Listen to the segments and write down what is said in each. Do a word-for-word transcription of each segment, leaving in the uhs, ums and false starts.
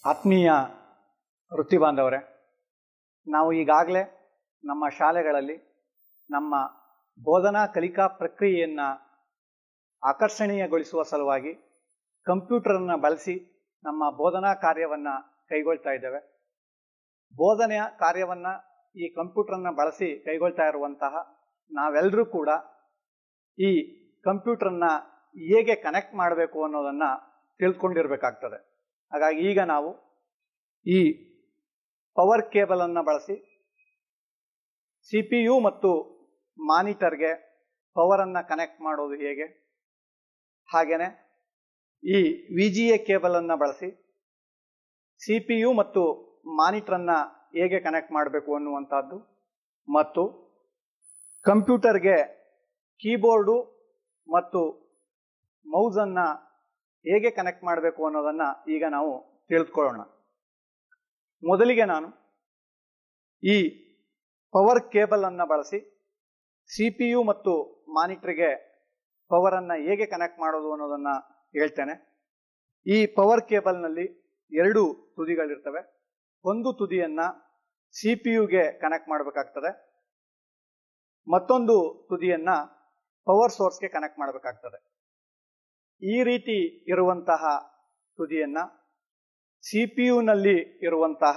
ಆತ್ಮೀಯ ವೃತ್ತಿ ಬಾಂಧವರೇ, ನಾವು ಈಗಾಗಲೇ ನಮ್ಮ ಶಾಲೆಗಳಲ್ಲಿ ನಮ್ಮ ಬೋಧನಾ ಕಲಿಕಾ ಪ್ರಕ್ರಿಯೆಯನ್ನು ಆಕರ್ಷಣೀಯಗೊಳಿಸುವ ಸಲುವಾಗಿ ಕಂಪ್ಯೂಟರನ್ನು ಬಳಸಿ ನಮ್ಮ ಬೋಧನಾ ಕಾರ್ಯವನ್ನು ಕೈಗೊಳ್ತಾ ಇದ್ದೇವೆ. ಬೋಧನೆಯ ಕಾರ್ಯವನ್ನು ಈ ಕಂಪ್ಯೂಟರನ್ನು ಬಳಸಿ ಕೈಗೊಳ್ತಾ ಇರುವಂತಹ ನಾವೆಲ್ಲರೂ ಕೂಡ ಈ ಕಂಪ್ಯೂಟರನ್ನು ಹೇಗೆ ಕನೆಕ್ಟ್ ಮಾಡಬೇಕು ಅನ್ನೋದನ್ನು ತಿಳ್ಕೊಂಡಿರಬೇಕಾಗ್ತದೆ. ಹಾಗಾಗಿ ಈಗ ನಾವು ಈ ಪವರ್ ಕೇಬಲನ್ನು ಬಳಸಿ ಸಿ ಪಿ ಯು ಮತ್ತು ಮಾನಿಟರ್ಗೆ ಪವರನ್ನು ಕನೆಕ್ಟ್ ಮಾಡೋದು ಹೇಗೆ, ಹಾಗೆಯೇ ಈ ವಿ ಜಿ ಎ ಕೇಬಲನ್ನು ಬಳಸಿ ಸಿ ಪಿ ಯು ಮತ್ತು ಮಾನಿಟರನ್ನು ಹೇಗೆ ಕನೆಕ್ಟ್ ಮಾಡಬೇಕು ಅನ್ನುವಂಥದ್ದು, ಮತ್ತು ಕಂಪ್ಯೂಟರ್ಗೆ ಕೀಬೋರ್ಡು ಮತ್ತು ಮೌಸನ್ನು ಹೇಗೆ ಕನೆಕ್ಟ್ ಮಾಡಬೇಕು ಅನ್ನೋದನ್ನು ಈಗ ನಾವು ತಿಳಿದುಕೊಳ್ಳೋಣ. ಮೊದಲಿಗೆ ನಾನು ಈ ಪವರ್ ಕೇಬಲನ್ನು ಬಳಸಿ ಸಿ ಪಿ ಯು ಮತ್ತು ಮಾನಿಟರ್ಗೆ ಪವರನ್ನು ಹೇಗೆ ಕನೆಕ್ಟ್ ಮಾಡೋದು ಅನ್ನೋದನ್ನು ಹೇಳ್ತೇನೆ. ಈ ಪವರ್ ಕೇಬಲ್ನಲ್ಲಿ ಎರಡು ತುದಿಗಳಿರ್ತವೆ. ಒಂದು ತುದಿಯನ್ನು ಸಿ ಪಿ ಯುಗೆ ಕನೆಕ್ಟ್ ಮಾಡಬೇಕಾಗ್ತದೆ, ಮತ್ತೊಂದು ತುದಿಯನ್ನು ಪವರ್ ಸೋರ್ಸ್ಗೆ ಕನೆಕ್ಟ್ ಮಾಡಬೇಕಾಗ್ತದೆ. ಈ ರೀತಿ ಇರುವಂತಹ ತುದಿಯನ್ನು ಸಿ ಪಿ ಯುನಲ್ಲಿ ಇರುವಂತಹ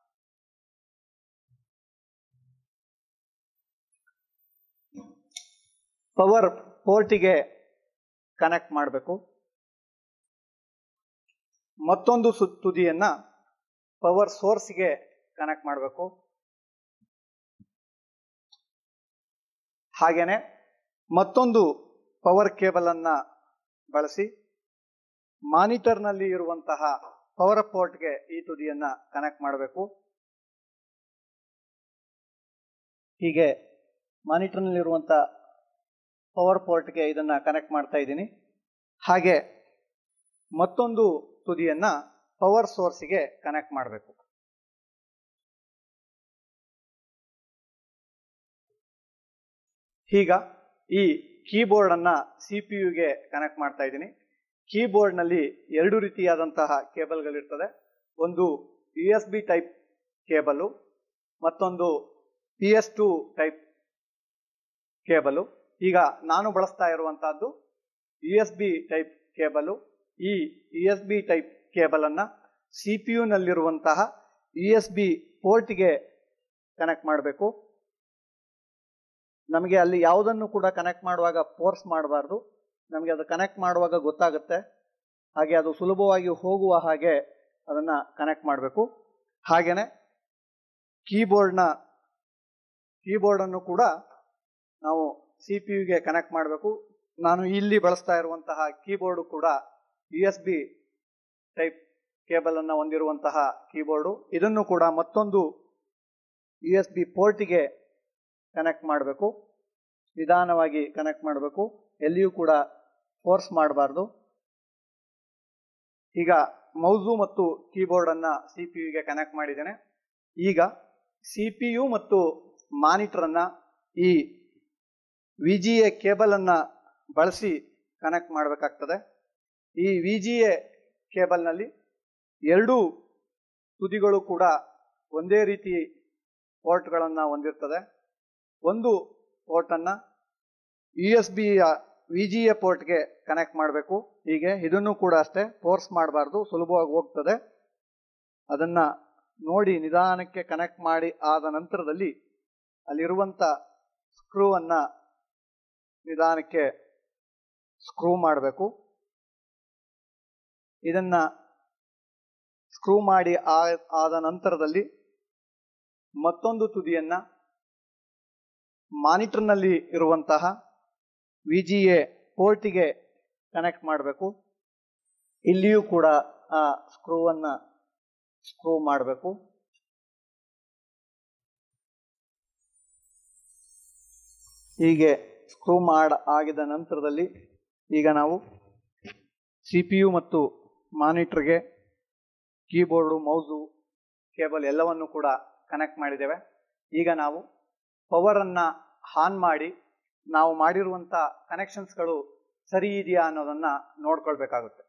ಪವರ್ ಪೋರ್ಟಿಗೆ ಕನೆಕ್ಟ್ ಮಾಡಬೇಕು, ಮತ್ತೊಂದು ತುದಿಯನ್ನು ಪವರ್ ಸೋರ್ಸ್ಗೆ ಕನೆಕ್ಟ್ ಮಾಡಬೇಕು. ಹಾಗೇನೆ ಮತ್ತೊಂದು ಪವರ್ ಕೇಬಲ್ ಅನ್ನ ಬಳಸಿ ಮಾನಿಟರ್ನಲ್ಲಿ ಇರುವಂತಹ ಪವರ್ ಪೋರ್ಟ್ಗೆ ಈ ತುದಿಯನ್ನ ಕನೆಕ್ಟ್ ಮಾಡಬೇಕು. ಹೀಗೆ ಮಾನಿಟರ್ನಲ್ಲಿರುವಂತಹ ಪವರ್ ಪೋರ್ಟ್ಗೆ ಇದನ್ನ ಕನೆಕ್ಟ್ ಮಾಡ್ತಾ ಇದ್ದೀನಿ. ಹಾಗೆ ಮತ್ತೊಂದು ತುದಿಯನ್ನ ಪವರ್ ಸೋರ್ಸ್ಗೆ ಕನೆಕ್ಟ್ ಮಾಡಬೇಕು. ಈಗ ಈ ಕೀಬೋರ್ಡ್ ಅನ್ನ ಸಿ ಪಿ ಯುಗೆ ಕನೆಕ್ಟ್ ಮಾಡ್ತಾ ಇದ್ದೀನಿ. ಕೀಬೋರ್ಡ್ ನಲ್ಲಿ ಎರಡು ರೀತಿಯಾದಂತಹ ಕೇಬಲ್ಗಳಿರ್ತದೆ. ಒಂದು U S B type cable, ಮತ್ತೊಂದು P S two type cable. ಈಗ ನಾನು ಬಳಸ್ತಾ ಇರುವಂತಹದ್ದು U S B type cable. ಈ U S B type cable ಅನ್ನ ಸಿ ಪಿ ಯು ನಲ್ಲಿರುವಂತಹ ಯು ಎಸ್ ಬಿ ಪೋರ್ಟ್ಗೆ ಕನೆಕ್ಟ್ ಮಾಡಬೇಕು. ನಮಗೆ ಅಲ್ಲಿ ಯಾವುದನ್ನು ಕೂಡ ಕನೆಕ್ಟ್ ಮಾಡುವಾಗ ಫೋರ್ಸ್ ಮಾಡಬಾರ್ದು. ನಮಗೆ ಅದು ಕನೆಕ್ಟ್ ಮಾಡುವಾಗ ಗೊತ್ತಾಗುತ್ತೆ. ಹಾಗೆ ಅದು ಸುಲಭವಾಗಿ ಹೋಗುವ ಹಾಗೆ ಅದನ್ನ ಕನೆಕ್ಟ್ ಮಾಡಬೇಕು. ಹಾಗೇನೆ ಕೀಬೋರ್ಡ್ನ ಕೀಬೋರ್ಡ್ ಅನ್ನು ಕೂಡ ನಾವು ಸಿ ಪಿ ಯುಗೆ ಕನೆಕ್ಟ್ ಮಾಡಬೇಕು. ನಾನು ಇಲ್ಲಿ ಬಳಸ್ತಾ ಇರುವಂತಹ ಕೀಬೋರ್ಡ್ ಕೂಡ U S B type cable ಅನ್ನು ಹೊಂದಿರುವಂತಹ ಕೀಬೋರ್ಡು. ಇದನ್ನು ಕೂಡ ಮತ್ತೊಂದು ಯು ಎಸ್ ಬಿ ಪೋರ್ಟಿಗೆ ಕನೆಕ್ಟ್ ಮಾಡಬೇಕು. ನಿಧಾನವಾಗಿ ಕನೆಕ್ಟ್ ಮಾಡಬೇಕು, ಎಲ್ಲಿಯೂ ಕೂಡ ಫೋರ್ಸ್ ಮಾಡಬಾರ್ದು. ಈಗ ಮೌಸು ಮತ್ತು ಕೀಬೋರ್ಡ್ ಅನ್ನ ಸಿ ಪಿ ಯುಗೆ ಕನೆಕ್ಟ್ ಮಾಡಿದ್ದೇನೆ. ಈಗ ಸಿ ಪಿ ಯು ಮತ್ತು ಮಾನಿಟರ್ ಅನ್ನ ಈ ವಿ ಜಿ ಎ ಕೇಬಲ್ ಅನ್ನ ಬಳಸಿ ಕನೆಕ್ಟ್ ಮಾಡಬೇಕಾಗ್ತದೆ. ಈ ವಿ ಜಿ ಎ ಕೇಬಲ್ ನಲ್ಲಿ ಎರಡೂ ತುದಿಗಳು ಕೂಡ ಒಂದೇ ರೀತಿ ಪೋರ್ಟ್ಗಳನ್ನ ಹೊಂದಿರ್ತದೆ. ಒಂದು ಪೋರ್ಟ್ ಅನ್ನ U S B V G A ಪೋರ್ಟ್ಗೆ ಕನೆಕ್ಟ್ ಮಾಡಬೇಕು. ಹೀಗೆ ಇದನ್ನು ಕೂಡ ಅಷ್ಟೇ, ಫೋರ್ಸ್ ಮಾಡಬಾರ್ದು, ಸುಲಭವಾಗಿ ಹೋಗ್ತದೆ. ಅದನ್ನ ನೋಡಿ ನಿಧಾನಕ್ಕೆ ಕನೆಕ್ಟ್ ಮಾಡಿ ಆದ ನಂತರದಲ್ಲಿ ಅಲ್ಲಿರುವಂತ ಸ್ಕ್ರೂ ಅನ್ನ ನಿಧಾನಕ್ಕೆ ಸ್ಕ್ರೂ ಮಾಡಬೇಕು. ಇದನ್ನ ಸ್ಕ್ರೂ ಮಾಡಿ ಆದ ನಂತರದಲ್ಲಿ ಮತ್ತೊಂದು ತುದಿಯನ್ನ ಮಾನಿಟರ್ನಲ್ಲಿ ಇರುವಂತಹ ವಿ ಜಿ ಎ ಪೋರ್ಟಿಗೆ ಕನೆಕ್ಟ್ ಮಾಡಬೇಕು. ಇಲ್ಲಿಯೂ ಕೂಡ ಆ ಸ್ಕ್ರೂವನ್ನ ಸ್ಕ್ರೂ ಮಾಡಬೇಕು. ಹೀಗೆ ಸ್ಕ್ರೂ ಮಾಡ ಆಗಿದ ನಂತರದಲ್ಲಿ ಈಗ ನಾವು ಸಿ ಪಿ ಯು ಮತ್ತು ಮಾನಿಟರ್ಗೆ ಕೀಬೋರ್ಡು, ಮೌಸು, ಕೇಬಲ್ ಎಲ್ಲವನ್ನು ಕೂಡ ಕನೆಕ್ಟ್ ಮಾಡಿದ್ದೇವೆ. ಈಗ ನಾವು ಪವರ್ ಅನ್ನ ಆನ್ ಮಾಡಿ ನಾವು ಮಾಡಿರುವಂತ ಕನೆಕ್ಷನ್ಸ್ಗಳು ಸರಿ ಇದೆಯಾ ಅನ್ನೋದನ್ನ ನೋಡ್ಕೊಳ್ಬೇಕಾಗುತ್ತೆ.